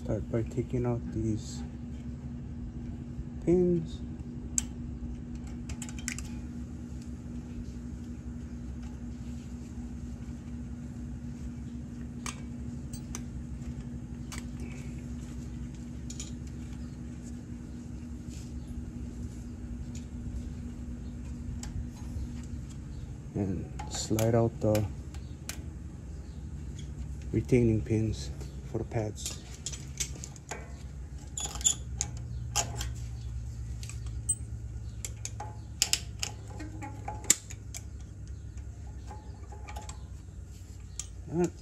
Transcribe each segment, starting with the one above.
Start by taking out these pins. And slide out the retaining pins for the pads. Right.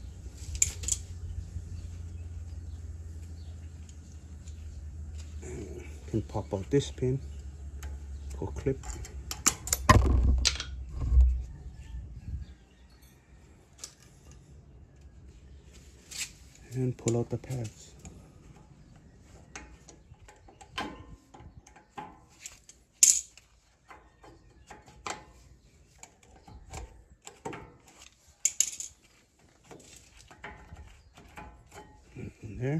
Can pop out this pin, pull clip. And pull out the pads. And there.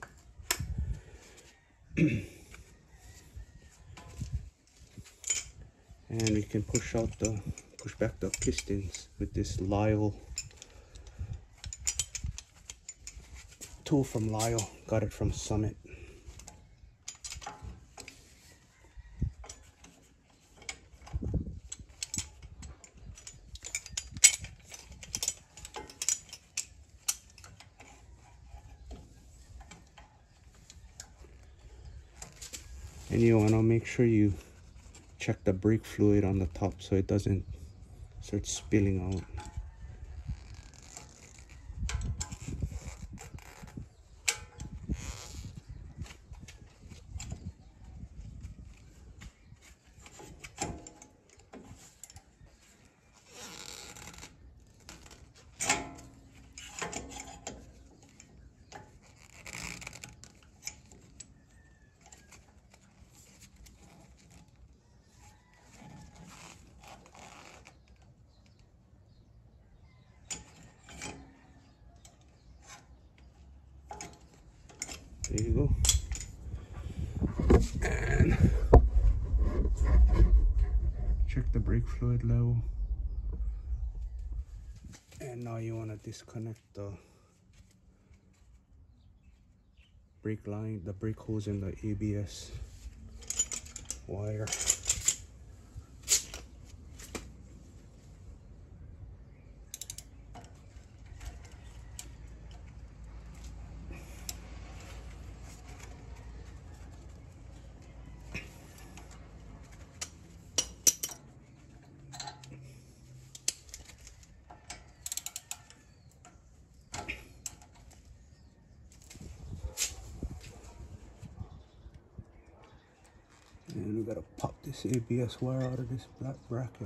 And we can push back the pistons with this Lyle tool from Lyle. Got it from Summit. And you want to make sure you check the brake fluid on the top so it doesn't start spilling out. There you go. And check the brake fluid level. And now you want to disconnect the brake line, the brake hose, and the ABS wire. And we gotta pop this ABS wire out of this black bracket.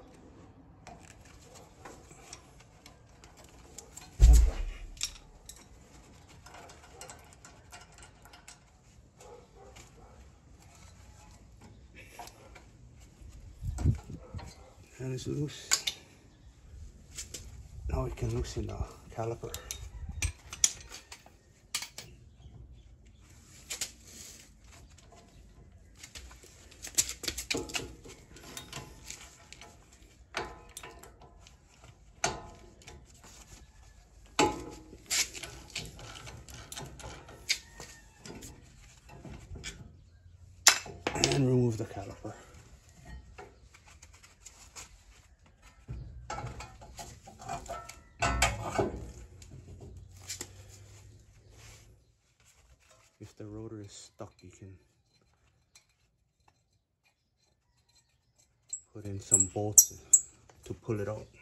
And it's loose. Now we can loosen the caliper. And remove the caliper. If the rotor is stuck, you can put in some bolts to pull it out.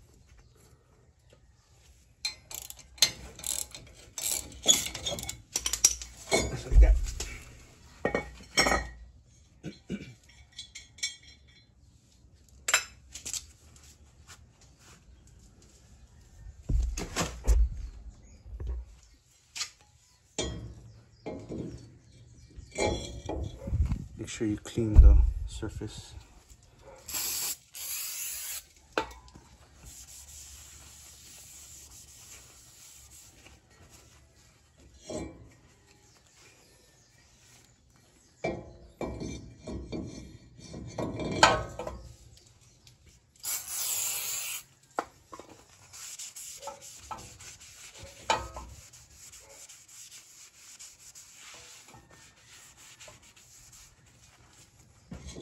Just like that. Make sure you clean the surface.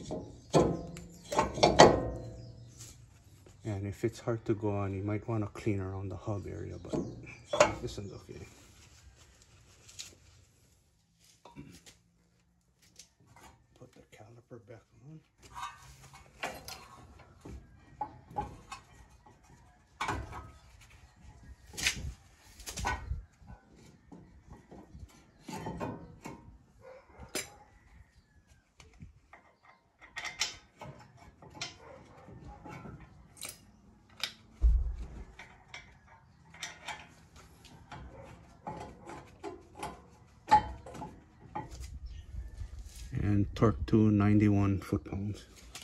And if it's hard to go on, you might want to clean around the hub area, but this one's okay. Put the caliper back on. And torque to 91 foot-pounds.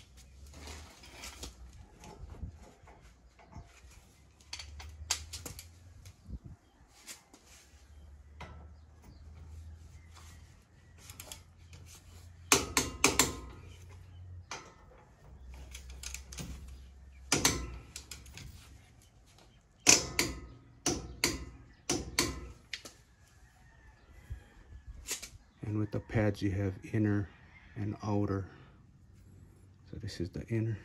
And with the pads you have inner and outer. So this is the inner.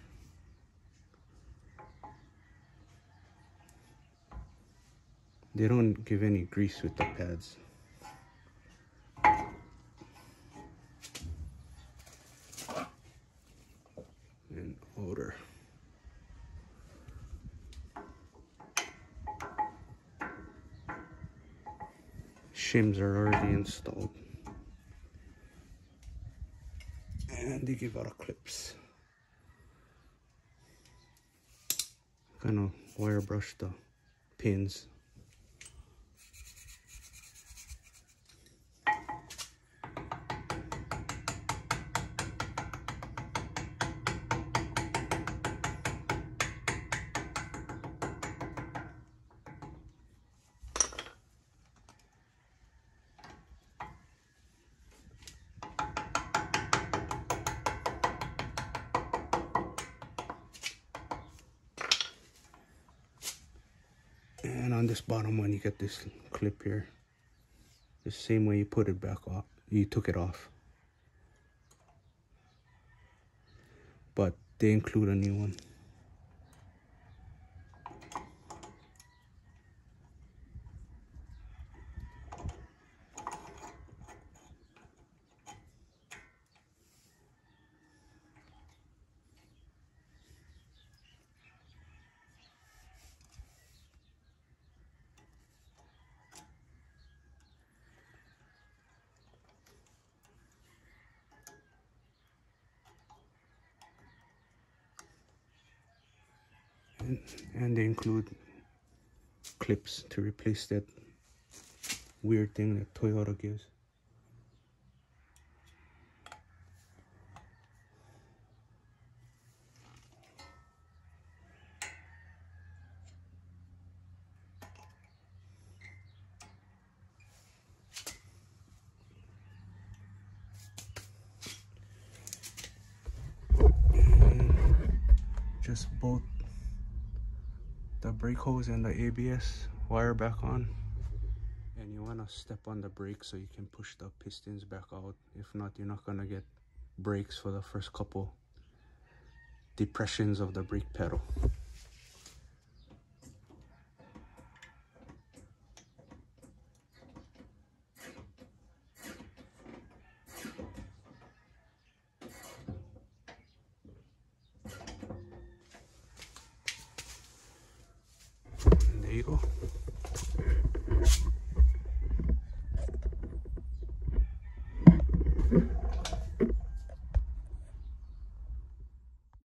They don't give any grease with the pads. And outer. Shims are already installed. And they give out a clips. Kind of wire brush the pins. And on this bottom one, you get this clip here. The same way you put it back off, you took it off. But they include a new one. And they include clips to replace that weird thing that Toyota gives. And just bolt the brake hose and the ABS wire back on. And you want to step on the brake so you can push the pistons back out. If not, you're not going to get brakes for the first couple depressions of the brake pedal. And there you go.